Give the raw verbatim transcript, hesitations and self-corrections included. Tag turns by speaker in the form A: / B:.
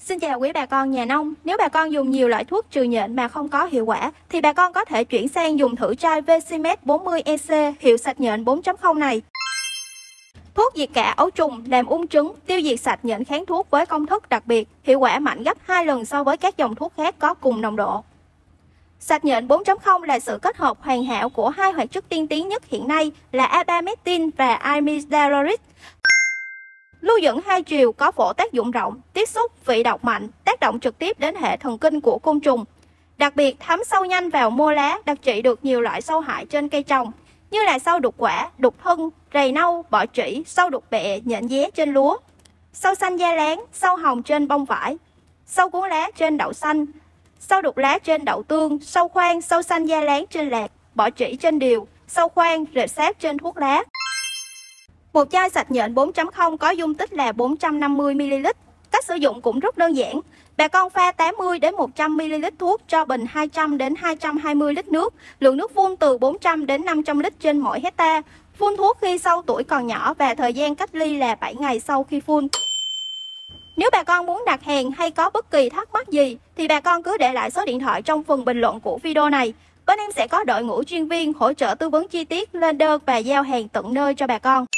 A: Xin chào quý bà con nhà nông. Nếu bà con dùng nhiều loại thuốc trừ nhện mà không có hiệu quả thì bà con có thể chuyển sang dùng thử chai Vesimed bốn mươi E C hiệu sạch nhện bốn chấm không này. Thuốc diệt cạ ấu trùng làm ung trứng, tiêu diệt sạch nhện kháng thuốc với công thức đặc biệt, hiệu quả mạnh gấp hai lần so với các dòng thuốc khác có cùng nồng độ. Sạch nhện bốn chấm không là sự kết hợp hoàn hảo của hai hoạt chất tiên tiến nhất hiện nay là abamectin và imidazolid. Lưu dẫn hai chiều, có phổ tác dụng rộng, tiếp xúc, vị độc mạnh, tác động trực tiếp đến hệ thần kinh của côn trùng. Đặc biệt thấm sâu nhanh vào mô lá, đặc trị được nhiều loại sâu hại trên cây trồng như là sâu đục quả, đục thân, rầy nâu, bọ trĩ, sâu đục bẹ, nhện dé trên lúa, sâu xanh da láng, sâu hồng trên bông vải, sâu cuốn lá trên đậu xanh, sâu đục lá trên đậu tương, sâu khoang, sâu xanh da láng trên lạc, bọ trĩ trên điều, sâu khoang, rệp sáp trên thuốc lá. Một chai sạch nhện bốn chấm không có dung tích là bốn trăm năm mươi mi li lít. Cách sử dụng cũng rất đơn giản. Bà con pha tám mươi đến một trăm mi li lít thuốc cho bình hai trăm đến hai trăm hai mươi lít nước. Lượng nước phun từ bốn trăm đến năm trăm lít trên mỗi hecta. Phun thuốc khi sâu tuổi còn nhỏ và thời gian cách ly là bảy ngày sau khi phun. Nếu bà con muốn đặt hàng hay có bất kỳ thắc mắc gì thì bà con cứ để lại số điện thoại trong phần bình luận của video này. Bên em sẽ có đội ngũ chuyên viên hỗ trợ tư vấn chi tiết, lên đơn và giao hàng tận nơi cho bà con.